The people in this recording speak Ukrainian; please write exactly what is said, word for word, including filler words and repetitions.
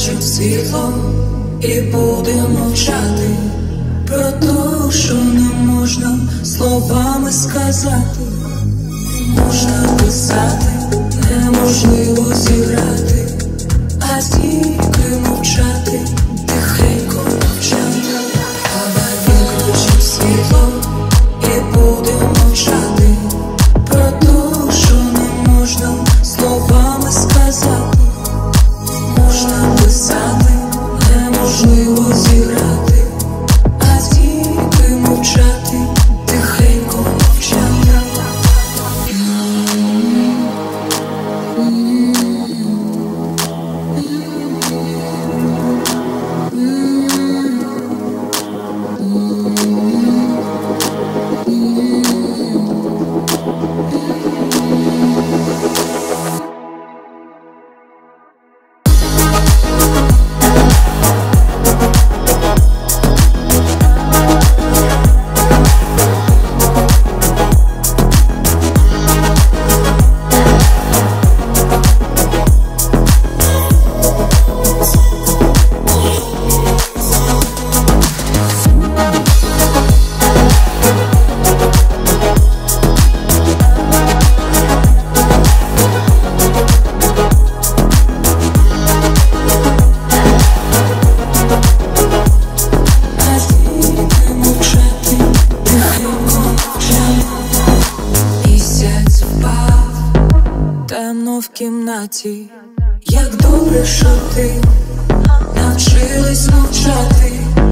виключимо світло і будемо мовчати про те, що не можна словами сказати. Можна писати, неможливо зіграти, а тільки мовчати, тихенько мовчати. Давай виключимо світло і будемо мовчати про те, що не можна словами сказати. Можна писати, неможливо зіграти, а тільки мовчати, тихенько мовчати. Темно в кімнаті, як добре, що ти навчилась мовчати.